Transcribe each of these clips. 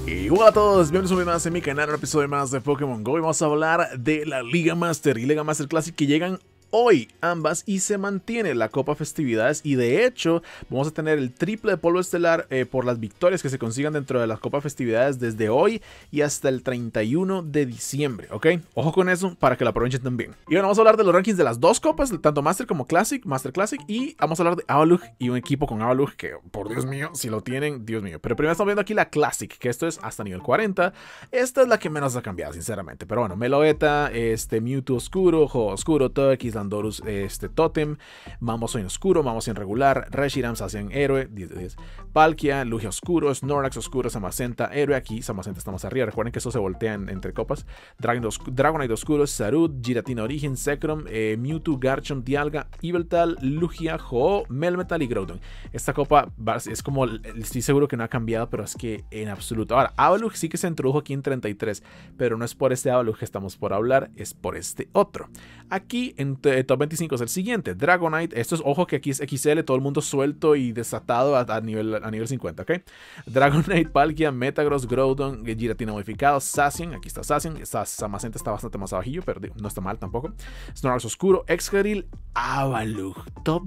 Y hola a todos, bienvenidos una vez más en mi canal, un episodio más de Pokémon GO. Y vamos a hablar de la Liga Master y Liga Master Classic que llegan hoy ambas y se mantiene la Copa Festividades, y de hecho vamos a tener el triple de polvo estelar por las victorias que se consigan dentro de la Copa Festividades desde hoy y hasta el 31 de diciembre, ¿ok? Ojo con eso para que lo aprovechen también. Y bueno, vamos a hablar de los rankings de las dos copas, tanto Master como Classic, Master Classic, y vamos a hablar de Avalugg y un equipo con Avalugg que, por Dios mío, si lo tienen, Dios mío. Pero primero estamos viendo aquí la Classic, que esto es hasta nivel 40. Esta es la que menos ha cambiado, sinceramente. Pero bueno, Meloetta, Mewtwo Oscuro, Ho Oscuro, Togekiss, Landorus, Totem, Mamoswine Oscuro, Mamoswine Regular, Reshiram, Zacian Héroe, 10 de 10, Palkia, Lugia Oscuro, Snorlax Oscuro, Zamazenta Héroe. Aquí Zamazenta está más arriba, recuerden que eso se voltea entre copas. Dragonite Oscuro, Sarud, Giratina Origen, Zekrom, Mewtwo, Garchomp, Dialga, Yveltal, Lugia, Ho, Melmetal y Groudon. Esta copa es como, estoy seguro que no ha cambiado, pero es que en absoluto. Ahora, Avalugg sí que se introdujo aquí en 33, pero no es por este Avalugg que estamos por hablar, es por este otro. Aquí en top 25 es el siguiente, Dragonite. Esto es, ojo que aquí es XL, todo el mundo suelto y desatado a nivel 50, ¿ok? Dragonite, Palkia, Metagross, Groudon, Giratina modificado, Zacian, aquí está Zacian, Zamazenta está bastante más abajillo, pero no está mal tampoco. Snorlax Oscuro, Excadrill, Avalugg, top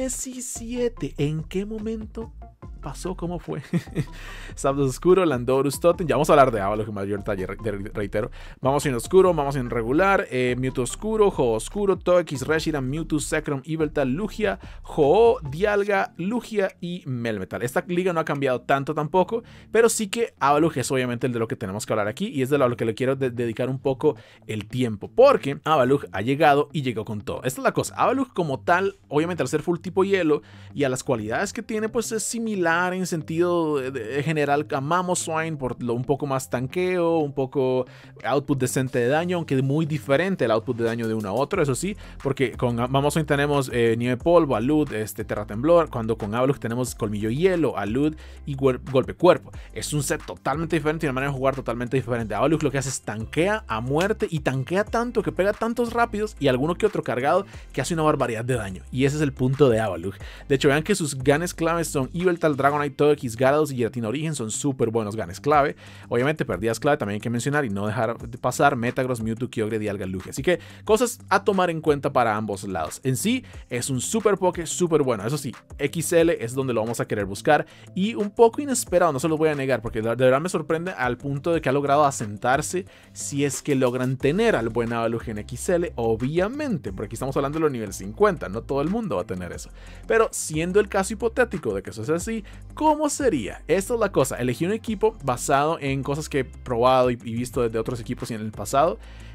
17. ¿En qué momento pasó? ¿Cómo fue? Zapdos Oscuro, Landorus, Totem. Ya vamos a hablar de Avalugg en mayor detalle, reitero. Vamos en Oscuro, vamos en Regular, Mewtwo Oscuro, Ho Oscuro, Togekiss, Reshiram, Mewtwo, Zekrom, Yveltal, Lugia, Ho, Dialga, Lugia y Melmetal. Esta liga no ha cambiado tanto tampoco, pero sí que Avalugg es obviamente el de lo que tenemos que hablar aquí, y es de lo que le quiero dedicar un poco el tiempo, porque Avalugg ha llegado y llegó con todo. Esta es la cosa, Avalugg como tal, obviamente al ser full tipo hielo y a las cualidades que tiene, pues es similar en sentido de general a Mamoswine, por lo un poco más tanqueo, un poco output decente de daño, aunque muy diferente el output de daño de uno a otro, eso sí, porque con Mamoswine tenemos Nieve Polvo, Alud, Terra Temblor, cuando con Avalugg tenemos Colmillo Hielo, Alud y Golpe Cuerpo. Es un set totalmente diferente y una manera de jugar totalmente diferente. Avalugg lo que hace es tanquea a muerte, y tanquea tanto que pega tantos rápidos y alguno que otro cargado que hace una barbaridad de daño, y ese es el punto de Avalugg. De hecho, vean que sus ganes claves son Yveltal, Dragonite, Togekiss, Gyarados y Giratina Origen, son súper buenos ganes clave. Obviamente pérdidas clave también hay que mencionar y no dejar de pasar Metagross, Mewtwo, Kyogre, Dialga, Lugia. Así que cosas a tomar en cuenta para ambos lados. En sí es un super poke súper bueno. Eso sí, XL es donde lo vamos a querer buscar, y un poco inesperado, no se los voy a negar, porque de verdad me sorprende al punto de que ha logrado asentarse, si es que logran tener al buen Avalugg en XL, obviamente, porque aquí estamos hablando de los nivel 50, no todo el mundo va a tener eso. Pero siendo el caso hipotético de que eso es así, ¿cómo sería? Esta es la cosa, elegí un equipo basado en cosas que he probado y visto desde otros equipos y en el pasado.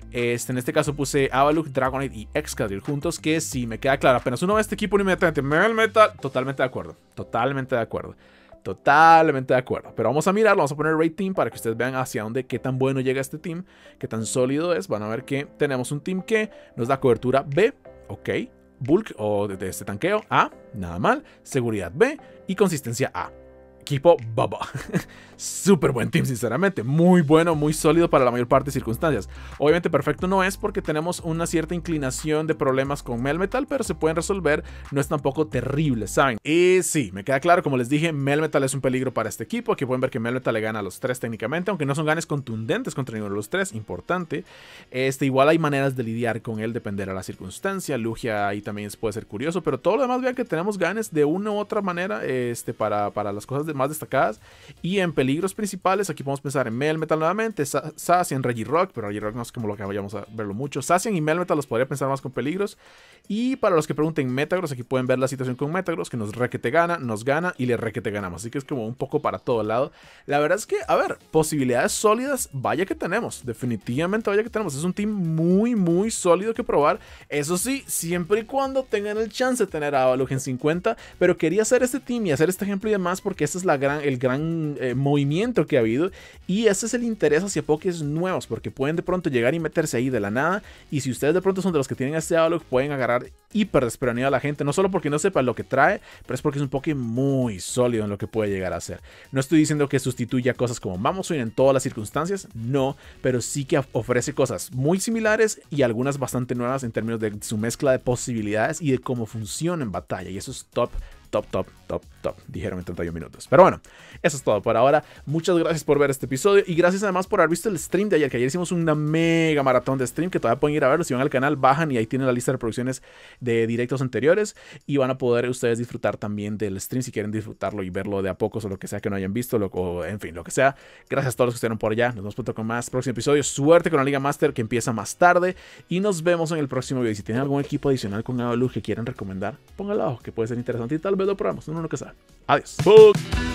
En este caso puse Avalugg, Dragonite y Excadrill juntos, que si me queda claro, apenas uno ve este equipo inmediatamente, Melmetal, totalmente de acuerdo, totalmente de acuerdo. Totalmente de acuerdo, pero vamos a mirarlo, vamos a poner Rate Team para que ustedes vean hacia dónde, qué tan bueno llega este team, qué tan sólido es. Van a ver que tenemos un team que nos da cobertura B, ok, bulk o de este tanqueo A, nada mal, seguridad B y consistencia A. Equipo Baba. Súper buen team, sinceramente. Muy bueno, muy sólido para la mayor parte de circunstancias. Obviamente perfecto no es, porque tenemos una cierta inclinación de problemas con Melmetal, pero se pueden resolver. No es tampoco terrible, ¿saben? Y sí, me queda claro, como les dije, Melmetal es un peligro para este equipo. Aquí pueden ver que Melmetal le gana a los 3 técnicamente, aunque no son ganes contundentes contra ninguno de los 3, importante. Igual hay maneras de lidiar con él, depender a la circunstancia. Lugia ahí también puede ser curioso, pero todo lo demás vean que tenemos ganes de una u otra manera para las cosas más destacadas. Y en peligros principales, aquí podemos pensar en Melmetal nuevamente, Zacian, Regirock, pero Regirock no es como lo que vayamos a verlo mucho. Zacian y Melmetal los podría pensar más con peligros. Y para los que pregunten Metagross, aquí pueden ver la situación con Metagross, que nos requete gana, nos gana y le requete ganamos. Así que es como un poco para todo lado. La verdad es que, a ver, posibilidades sólidas, vaya que tenemos. Definitivamente vaya que tenemos. Es un team muy, muy sólido que probar. Eso sí, siempre y cuando tengan el chance de tener a Avalugg en 50. Pero quería hacer este team y hacer este ejemplo y demás, porque este es el gran movimiento que ha habido, y ese es el interés hacia pokés nuevos, porque pueden de pronto llegar y meterse ahí de la nada, y si ustedes de pronto son de los que tienen este Avalugg, pueden agarrar hiper desprevenido a la gente, no solo porque no sepan lo que trae, pero es porque es un poké muy sólido en lo que puede llegar a ser. No estoy diciendo que sustituya cosas como Mamoswine en todas las circunstancias, no, pero sí que ofrece cosas muy similares y algunas bastante nuevas en términos de su mezcla de posibilidades y de cómo funciona en batalla, y eso es top top, dijeron en 31 minutos. Pero bueno, eso es todo por ahora. Muchas gracias por ver este episodio y gracias además por haber visto el stream de ayer, que ayer hicimos una mega maratón de stream que todavía pueden ir a verlo. Si van al canal, bajan y ahí tienen la lista de reproducciones de directos anteriores y van a poder ustedes disfrutar también del stream si quieren disfrutarlo y verlo de a pocos o lo que sea que no hayan visto, o en fin, lo que sea. Gracias a todos los que estuvieron por allá. Nos vemos pronto con más próximo episodio. Suerte con la Liga Master que empieza más tarde y nos vemos en el próximo video. Y si tienen algún equipo adicional con Avalugg que quieran recomendar, pónganlo abajo, que puede ser interesante y tal vez lo probamos. Uno nunca sabe. Adiós.